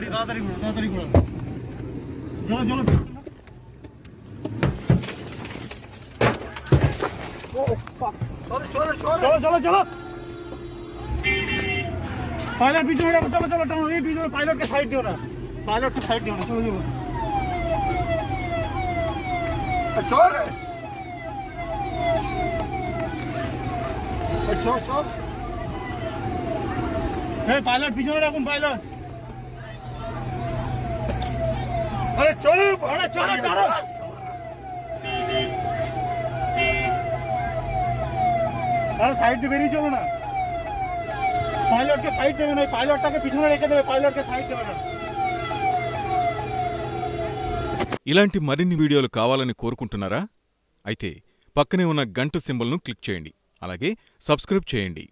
ताड़ाताड़ी घोड़ा चलो चलो चलो चलो चलो पायलट पीछे चलो चलो टाउन ये पीछे पायलट के साइड दियो ना पायलट के साइड दियो ना चलो चलो चोर चोर चोर पायलट पीछे रखूं पायलट अरे चलो चलो चलो अरे साइड पे बेरिए चलो ना पायलट के साइड देवे नहीं पायलट के पीछे रेखे देवे पायलट के साइड देवे ఇలాంటి మరిన్ని వీడియోలు కావాలని కోరుకుంటున్నారా? అయితే పక్కనే ఉన్న గంట సింబల్ను క్లిక్ చేయండి. అలాగే సబ్స్క్రైబ్ చేయండి.